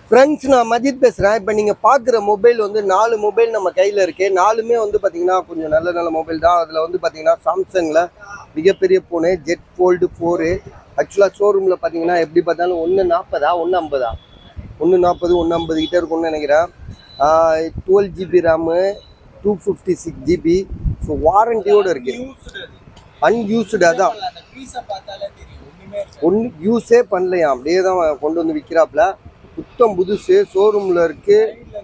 Friends, நான் மஜித் பேசுகிறேன். இப்போ நீங்கள் பார்க்குற மொபைல் வந்து 4 மொபைல் நம்ம கையில் இருக்குது. 4மே வந்து பார்த்தீங்கன்னா கொஞ்சம் நல்ல நல்ல மொபைல் தான். அதில் வந்து பார்த்தீங்கன்னா சாம்சங்கில் மிகப்பெரிய ஃபோனு ஜெட் ஃபோல்டு 4. ஆக்சுவலாக ஷோரூமில் பார்த்தீங்கன்னா எப்படி பார்த்தாலும் 140 150 140 150 கிட்டே இருக்கும்னு நினைக்கிறேன். 12 GB ரேமு, 256 GB. ஸோ வாரண்டியோடு இருக்குது. அன்யூஸ்டு அதான் ஒன்று யூஸே பண்ணலையா, அப்படியே தான் கொண்டு வந்து விற்கிறாப்புல. புத்தம் புதுசு ஷோரூம்ல இருக்கு.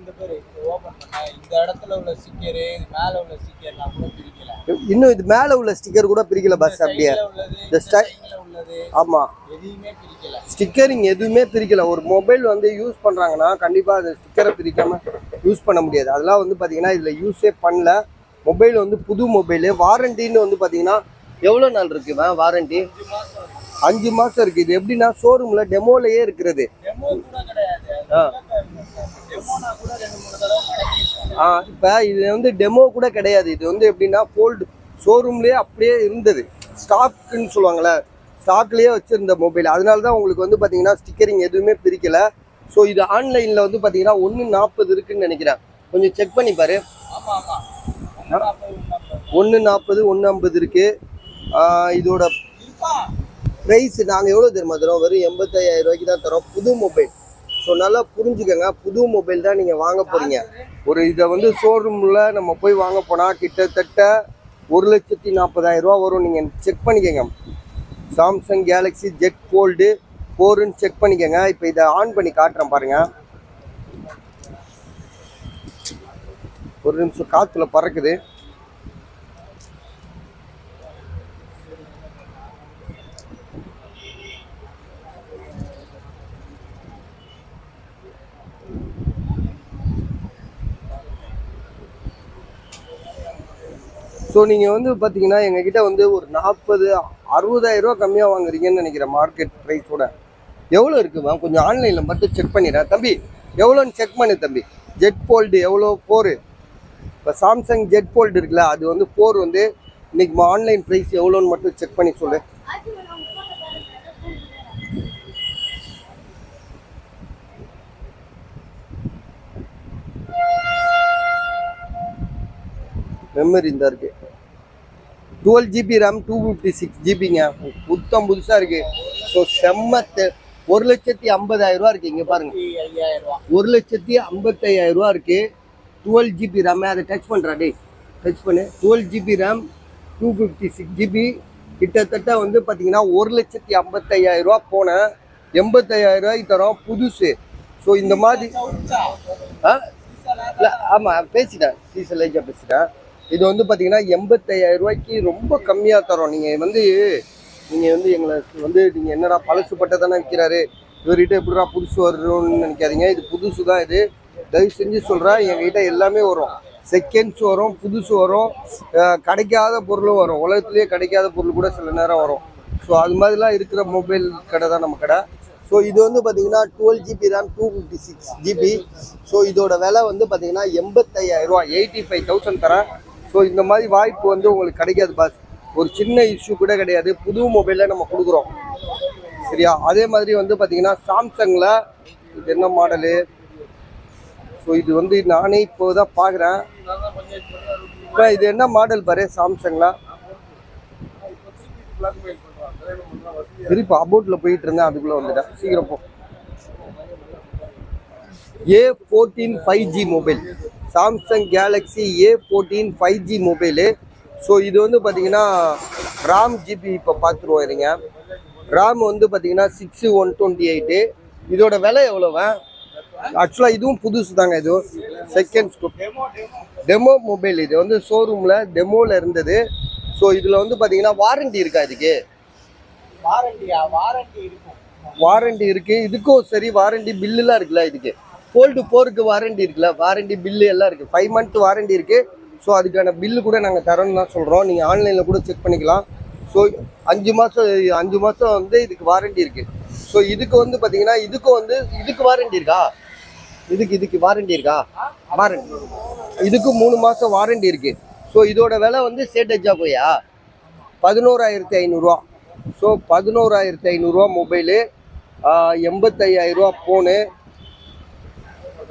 இன்னும் இது மேல உள்ள ஸ்டிக்கர் கூட பிரிக்கல பஸ். அப்படியே ஆமா, ஸ்டிக்கரிங் எதுவுமே பிரிக்கல. ஒரு மொபைல் வந்து யூஸ் பண்றாங்கன்னா கண்டிப்பா அந்த ஸ்டிக்கரை பிரிக்காம யூஸ் பண்ண முடியாது. அதெல்லாம் வந்து பாத்தீங்கன்னா இதுல யூஸே பண்ணல. மொபைல் வந்து புது மொபைலு. வாரண்டின்னு வந்து பாத்தீங்கன்னா எவ்வளவு நாள் இருக்கு வாரண்டி? 5 மாசம் இருக்கு. இது எப்படின்னா ஷோரூம்ல டெமோலயே இருக்கிறது. இப்ப இது வந்து டெமோ கூட கிடையாது. இது வந்து எப்படின்னா ஃபோல்டு ஷோரூம்லயே அப்படியே இருந்தது. ஸ்டாக்னு சொல்லுவாங்கல்ல, ஸ்டாக்லயே வச்சிருந்த மொபைல். அதனாலதான் உங்களுக்கு வந்து பாத்தீங்கன்னா ஸ்டிக்கரிங் எதுவுமே பிரிக்கல. ஸோ இது ஆன்லைன்ல வந்து பாத்தீங்கன்னா 140 இருக்குன்னு நினைக்கிறேன். கொஞ்சம் செக் பண்ணி பாரு. 140 150 இருக்கு. இதோட ப்ரைஸ் நாங்கள் எவ்வளோ தெரியுமா தரோம்? வெறும் 85,000 ரூபாய்க்கு தான் தரோம், புது மொபைல். ஸோ நல்லா புரிஞ்சுக்கோங்க, புது மொபைல் தான் நீங்கள் வாங்க போகிறீங்க. ஒரு இதை வந்து ஷோரூமில் நம்ம போய் வாங்க போனால் கிட்டத்தட்ட 1,40,000 ரூபா வரும். நீங்கள் செக் பண்ணிக்கோங்க. சாம்சங் கேலக்ஸி ஜெட் ஃபோல்டு 4ன்னு செக் பண்ணிக்கோங்க. இப்போ இதை ஆன் பண்ணி காட்டுறேன் பாருங்கள். ஒரு நிமிஷம், காற்றுல பறக்குது. ஸோ நீங்கள் வந்து பார்த்தீங்கன்னா எங்ககிட்ட வந்து ஒரு 40,000-60,000 ரூபா கம்மியாக வாங்குறீங்கன்னு நினைக்கிறேன் மார்க்கெட் ப்ரைஸோட. எவ்வளோ இருக்குமா? கொஞ்சம் ஆன்லைனில் மட்டும் செக் பண்ணிடுறேன் தம்பி. எவ்வளோன்னு செக் பண்ணு தம்பி. ஜெட் ஃபோல்டு எவ்வளோ? 4. இப்போ சாம்சங் ஜெட் ஃபோல்டு இருக்குல்ல, அது வந்து 4 வந்து இன்னைக்கு ஆன்லைன் ப்ரைஸ் எவ்வளோன்னு மட்டும் செக் பண்ணி சொல்லு. மெமரி இந்த இருக்கு. 12 GB ரேம், 256 GBங்க. புத்தம் புதுசாக இருக்கு. ஸோ செம்ம 1,50,000 ரூபா இருக்கு. இங்கே பாருங்க, 1,55,000 ரூபா இருக்கு. 12 GB ரேம். அதை டச் பண்ணுறா டே, டச் பண்ணு. 12 GB ரேம், 256 GB. கிட்டத்தட்ட வந்து பார்த்தீங்கன்னா 1,55,000 ரூபா போன 85,000 ரூபாய்க்கு தரோம் புதுசு. ஸோ இந்த மாதிரி இல்லை, ஆமாம் பேசிட்டேன், சீசலேஜாக பேசிட்டேன். இது வந்து பார்த்தீங்கன்னா 85,000 ரூபாய்க்கு ரொம்ப கம்மியாக தரோம். நீங்கள் வந்து எங்களை வந்து நீங்கள் என்னடா பழசு பட்டை தானே விற்கிறாரு, இவர்கிட்ட எப்படிடா புதுசு வரும்னு நினைக்காதீங்க. இது புதுசு தான். இது தயவு செஞ்சு சொல்கிறேன், எங்ககிட்ட எல்லாமே வரும். செகண்ட்ஸ் வரும், புதுசு வரும், கிடைக்காத பொருளும் வரும். உலகத்துலேயே கிடைக்காத பொருள் கூட சில நேரம் வரும். ஸோ அது மாதிரிலாம் இருக்கிற மொபைல் கடை தான் நம்ம கடை. ஸோ இது வந்து பார்த்தீங்கன்னா 12 GB ரேம், 256 GB. ஸோ இதோட விலை வந்து பார்த்தீங்கன்னா 85,000 ரூபா, 85,000 தரேன். ஸோ இந்த மாதிரி வாய்ப்பு வந்து உங்களுக்கு கிடைக்காது பாஸ். ஒரு சின்ன இஷ்யூ கூட கிடையாது. புது மொபைலில் நம்ம கொடுக்குறோம், சரியா? அதே மாதிரி வந்து பார்த்தீங்கன்னா சாம்சங்கில் இது என்ன மாடலு? ஸோ இது வந்து நானே இப்போ தான் பார்க்குறேன். இப்போ இது என்ன மாடல் பாரு சாம்சங்கில். திருப்பி அபவுட்ல போயிட்டு இருந்தேன், அதுக்குள்ள வந்துட்டேன். சீக்கிரம் போ. A14 5G mobile, Samsung Galaxy A14 5G mobile. So இது வந்து பார்த்தீங்கன்னா RAM GB இப்போ பார்த்துருவோம் இருங்க. RAM வந்து பார்த்தீங்கன்னா 6128. இதோட விலை எவ்வளோவா? ஆக்சுவலாக இதுவும் புதுசு தாங்க. இது செகண்ட் டெமோ மொபைல். இது வந்து ஷோரூமில் டெமோவில் இருந்தது. ஸோ இதில் வந்து பார்த்தீங்கன்னா வாரண்டி இருக்கா? இதுக்கு வாரண்டி இருக்கு. இதுக்கும் சரி வாரண்டி பில்லுலாம் இருக்குல்ல. இதுக்கு ஃபோல்டு 4க்கு வாரண்டி இருக்குல்ல, வாரண்டி பில்லு எல்லாம் இருக்குது. 5 மந்த் வாரண்டி இருக்குது. ஸோ அதுக்கான பில்லு கூட நாங்கள் தரோன்னு தான் சொல்கிறோம். நீங்கள் ஆன்லைனில் கூட செக் பண்ணிக்கலாம். ஸோ 5 மாதம் வந்து இதுக்கு வாரண்டி இருக்குது. ஸோ இதுக்கு வந்து பார்த்தீங்கன்னா இதுக்கு வாரண்டி இருக்கா? இதுக்கு வாரண்டி இருக்கா? வாரண்டி இதுக்கு 3 மாதம் வாரண்டி இருக்குது. ஸோ இதோட விலை வந்து சேட்டேஜாக போயா 11,500 ரூபா. ஸோ 11,500 ரூபா மொபைலு, 85,000 ரூபா ஃபோனு.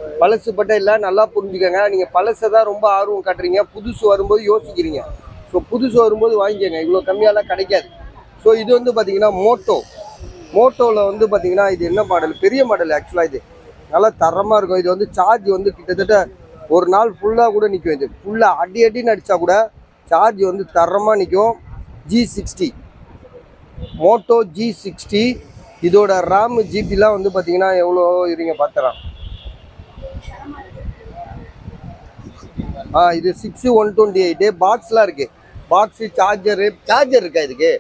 பழசுப்பட்ட இல்லை, நல்லா புரிஞ்சுக்கோங்க. நீங்கள் பழசை தான் ரொம்ப ஆர்வம் காட்டுறீங்க, புதுசு வரும்போது யோசிக்கிறீங்க. ஸோ புதுசு வரும்போது வாங்கிக்கோங்க, இவ்வளோ கம்மியாலாம் கிடைக்காது. ஸோ இது வந்து பார்த்தீங்கன்னா மோட்டோவில் வந்து பார்த்தீங்கன்னா இது என்ன மாடல், பெரிய மாடல் ஆக்சுவலாக. இது நல்லா தரமாக இருக்கும். இது வந்து சார்ஜ் வந்து கிட்டத்தட்ட ஒரு நாள் ஃபுல்லாக கூட நிற்கும். இது ஃபுல்லாக அடின்னு அடித்தா கூட சார்ஜ் வந்து தரமாக நிற்கும். G60 Moto G60. இதோட ரேம் ஜிபிலாம் வந்து பார்த்தீங்கன்னா எவ்வளோ இருங்க பார்த்துறேன். இது 6128 பாக்ஸ்லாம் இருக்குது. பாக்ஸு சார்ஜர் இருக்கா இதுக்கு?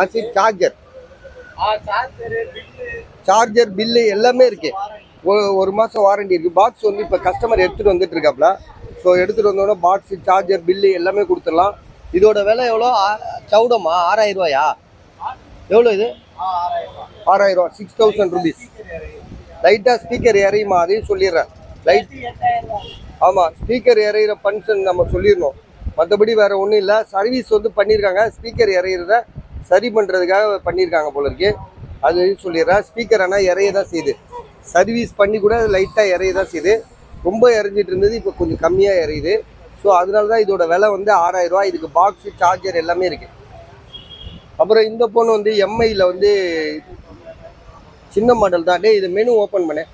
சார்ஜர் பில்லு எல்லாமே இருக்குது. ஒரு மாதம் வாரண்டி இருக்குது. பாக்ஸ் வந்து இப்போ கஸ்டமர் எடுத்துகிட்டு வந்துட்டு இருக்காப்புல. ஸோ எடுத்துகிட்டு வந்தோடனே பாக்ஸு சார்ஜர் பில்லு எல்லாமே கொடுத்துடலாம். இதோட விலை எவ்வளோ? சவுடமா 6000 ரூபாயா? எவ்வளோ இது? 6000 ரூபா, 6000 rupees. லைட்டாக ஸ்பீக்கர் இறையுமா அதையும் சொல்லிடுறேன். லைட் ஆமாம், ஸ்பீக்கர் இறையிற ஃபங்க்ஷன் நம்ம சொல்லிடணும். மற்றபடி வேறு ஒன்றும் இல்லை. சர்வீஸ் வந்து பண்ணியிருக்காங்க, ஸ்பீக்கர் இறையிறத சரி பண்ணுறதுக்காக பண்ணியிருக்காங்க போல இருக்கு. அது சொல்லிடுறேன். ஸ்பீக்கர் ஆனால் இறைய தான் செய்யுது. சர்வீஸ் பண்ணி கூட லைட்டாக இறைய தான் செய்யுது. ரொம்ப இறைஞ்சிட்டு இருந்தது, இப்போ கொஞ்சம் கம்மியாக இறையுது. ஸோ அதனால தான் இதோட விலை வந்து 6000 ரூபா. இதுக்கு பாக்ஸு சார்ஜர் எல்லாமே இருக்குது. அப்புறம் இந்த ஃபோன் வந்து எம்ஐயில் வந்து சின்ன மாடல் தான். இது மெனு ஓப்பன் பண்ணேன்,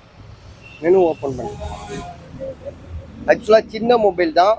ஆக்சுவலாக சின்ன மொபைல் தான்.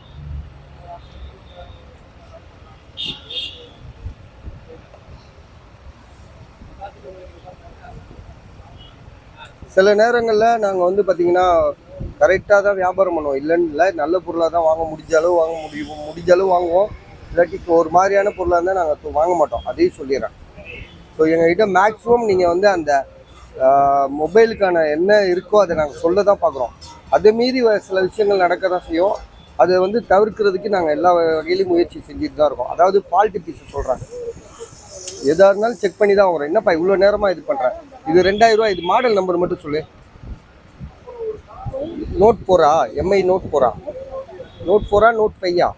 சில நேரங்களில் நாங்கள் வந்து பார்த்திங்கன்னா கரெக்டாக தான் வியாபாரம் பண்ணுவோம், இல்லைன்னு இல்லை. நல்ல பொருளாக தான் வாங்க முடிஞ்ச அளவு வாங்குவோம். இல்லாட்டி ஒரு மாதிரியான பொருளாக இருந்தால் நாங்கள் வாங்க மாட்டோம், அதையும் சொல்லிடுறேன். ஸோ எங்கள்கிட்ட மேக்ஸிமம் நீங்கள் வந்து அந்த மொபைலுக்கான என்ன இருக்கோ அதை நாங்கள் சொல்ல தான் பார்க்குறோம். அதை மீறி சில விஷயங்கள் நடக்க தான் செய்யும். அதை வந்து தவிர்க்கிறதுக்கு நாங்கள் எல்லா வகையிலையும் முயற்சி செஞ்சுட்டு தான் இருக்கோம். அதாவது ஃபால்ட்டு பீஸை சொல்கிறாங்க, எதாக இருந்தாலும் செக் பண்ணி தான் வாங்குறோம். என்னப்பா இவ்வளோ நேரமாக இது பண்ணுறேன்? இது 2000 ரூபா. இது மாடல் நம்பர் மட்டும் சொல்லு. நோட் 4ஆ? எம்ஐ நோட் 4ஆ? நோட் 5ஆ?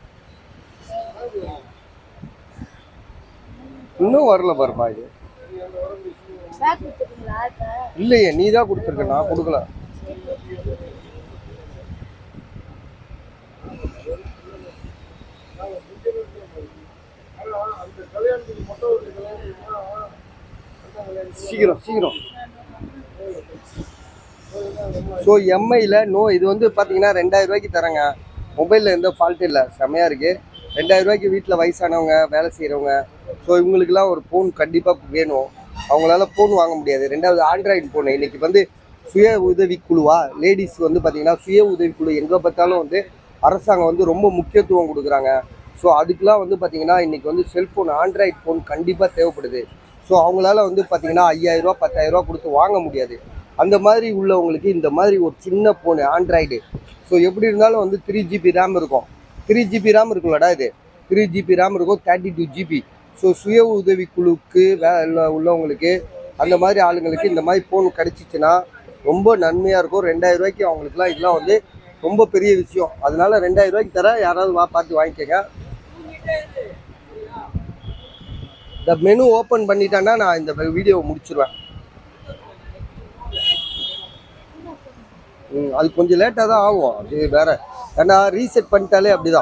இன்னும் வரல பாருப்பா. இது இல்லையே, நீ தான் கொடுத்துருக்க, நான் கொடுக்கல. சீக்கிரம். ஸோ எம்ஐயில் இது வந்து பார்த்தீங்கன்னா 2000 ரூபாய்க்கு தரேங்க. மொபைலில் எந்த ஃபால்ட்டும் இல்லை, செம்மையாக இருக்குது. 2000 ரூபாய்க்கு வீட்டில் வயசானவங்க, வேலை செய்கிறவங்க, ஸோ இவங்களுக்கெல்லாம் ஒரு ஃபோன் கண்டிப்பாக வேணும். அவங்களால ஃபோன் வாங்க முடியாது. ரெண்டாவது ஆண்ட்ராய்டு ஃபோனு. இன்றைக்கி வந்து சுய உதவிக்குழுவா, லேடிஸ் வந்து பார்த்திங்கன்னா சுய உதவிக்குழு எங்கே பார்த்தாலும் வந்து அரசாங்கம் வந்து ரொம்ப முக்கியத்துவம் கொடுக்குறாங்க. ஸோ அதுக்கெலாம் வந்து பார்த்திங்கன்னா இன்றைக்கி வந்து செல்ஃபோன், ஆண்ட்ராய்டு ஃபோன் கண்டிப்பாக தேவைப்படுது. ஸோ அவங்களால வந்து பார்த்திங்கன்னா 5000 ரூபா 10000 ரூபா கொடுத்து வாங்க முடியாது. அந்த மாதிரி உள்ளவங்களுக்கு இந்த மாதிரி ஒரு சின்ன ஃபோனு ஆண்ட்ராய்டு. ஸோ எப்படி இருந்தாலும் வந்து 3GB ரேம் இருக்கும். 3GB ரேம் இருக்குல்லடா, இது 3GB ரேம் இருக்கும், 32GB. ஸோ சுய உதவிக்குழுவுக்கு உள்ளவங்களுக்கு, அந்த மாதிரி ஆளுங்களுக்கு இந்த மாதிரி ஃபோன் கிடச்சிச்சின்னா ரொம்ப நன்மையாக இருக்கும். 2000 ரூபாய்க்கு அவங்களுக்குலாம் இதெல்லாம் வந்து ரொம்ப பெரிய விஷயம். அதனால 2000 ரூபாய்க்கு தர, யாராவது பார்த்து வாங்கிக்கோங்க. இந்த மெனு ஓப்பன் பண்ணிட்டேன்னா நான் இந்த வீடியோவை முடிச்சிருவேன். அது கொஞ்சம் லேட்டாக தான் ஆகும், அது வேற. ஏன்னா ரீசெட் பண்ணிட்டாலே அப்படிதான்.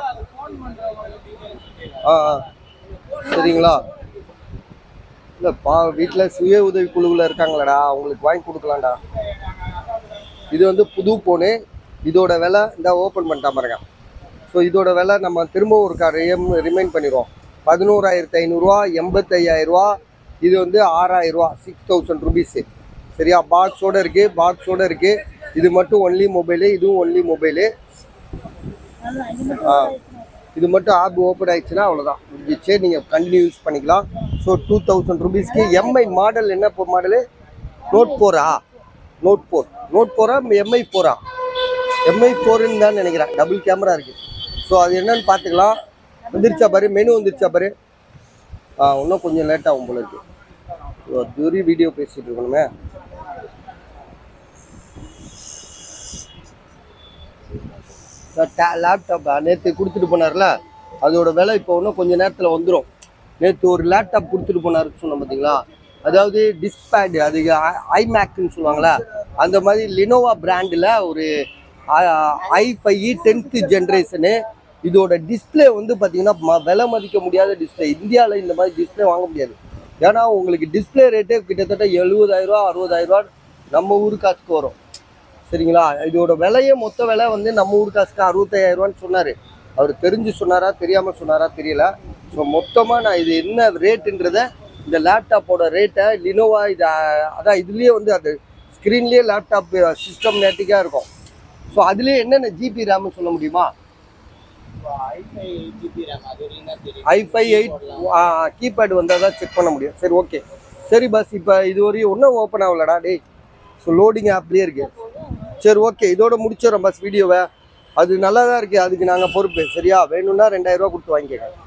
சரிங்களா? இல்லைப்பா, வீட்டில் சுய உதவி குழுவில் இருக்காங்களடா, அவங்களுக்கு வாங்கி கொடுக்கலாம்டா. இது வந்து புது ஃபோனு. இதோட விலை இந்த ஓப்பன் பண்ணிட்டா பாருங்க. ஸோ இதோட விலை நம்ம திரும்பவும் இருக்கா ரிமைண்ட் பண்ணிடுவோம். 11500 ரூபா, 85000 ரூபா. இது வந்து 6000 ரூபா, 6000 rupees. சரியா? பாக்ஸோடு இருக்குது. இது மட்டும் ஒன்லி மொபைலு, இதுவும் ஒன்லி மொபைலு. இது மட்டும் ஆப் ஓப்பன் ஆயிடுச்சுன்னா அவ்வளோதான், முடிஞ்சிச்சு. நீங்கள் கண்டினியூ யூஸ் பண்ணிக்கலாம். ஸோ 2000 rupeesக்கு எம்ஐ மாடல். என்ன மாடலு? நோட் 4ஆ? நோட் 4ஆ? எம்ஐ 4ஆ? எம்ஐ 4ன்னு தான் நினைக்கிறேன். டபுள் கேமரா இருக்குது. ஸோ அது என்னன்னு பார்த்துக்கலாம். வந்துருச்சா பாரு, மெனு வந்துருச்சா பாரு. இன்னும் கொஞ்சம் லேட் ஆகும் போல இருக்கு. ஒரு பெரிய வீடியோ பேசிகிட்டு இருக்கணுமே. லேப்டாப் நேற்று கொடுத்துட்டு போனார்ல, அதோட விலை இப்போ இன்னும் கொஞ்சம் நேரத்தில் வந்துடும். நேற்று ஒரு லேப்டாப் கொடுத்துட்டு போனாருன்னு சொன்னோம் பார்த்தீங்களா? அதாவது டிஸ்பேடு, அது ஐமேக்னு சொல்லுவாங்களா, அந்த மாதிரி லினோவா பிராண்டில் ஒரு i5 10th ஜென்ரேஷனு. இதோட டிஸ்பிளே வந்து பார்த்தீங்கன்னா விலை மதிக்க முடியாத டிஸ்பிளே. இந்தியாவில் இந்த மாதிரி டிஸ்பிளே வாங்க முடியாது. ஏன்னா உங்களுக்கு டிஸ்பிளே ரேட்டே கிட்டத்தட்ட 70,000 ரூபா 60,000 ரூபா நம்ம ஊர் காசுக்கு வரும். சரிங்களா? இதோட விலையே மொத்த விலை வந்து நம்ம ஊர் காசுக்கு 65,000 ரூபான்னு சொன்னார். அவர் தெரிஞ்சு சொன்னாரா தெரியாமல் சொன்னாரா தெரியல. ஸோ மொத்தமாக நான் இது என்ன ரேட்டுன்றதை, இந்த லேப்டாப்போட ரேட்டை லினோவா இது அதான் இதுலேயே வந்து அது ஸ்க்ரீன்லேயே லேப்டாப் சிஸ்டம் நேட்டிக்காக இருக்கும். ஸோ அதுலேயே என்னென்ன ஜிபி ரேம்னு சொல்ல முடியுமா? i5 8 கீபேட் வந்தால் தான் செக் பண்ண முடியும். சரி ஓகே. சரி பஸ் இப்போ இது வரையும் ஒன்றும் ஓப்பன் ஆகலடா டேய். ஸோ லோடிங் ஆப்லேயே இருக்குது. சரி ஓகே, இதோட முடிச்சிடறோம் பஸ் வீடியோவை. அது நல்லா தான் இருக்குது, அதுக்கு நாங்கள் பொறுப்பு. சரியா? வேணும்னா 2,000 ரூபா கொடுத்து வாங்கிக்கோங்க.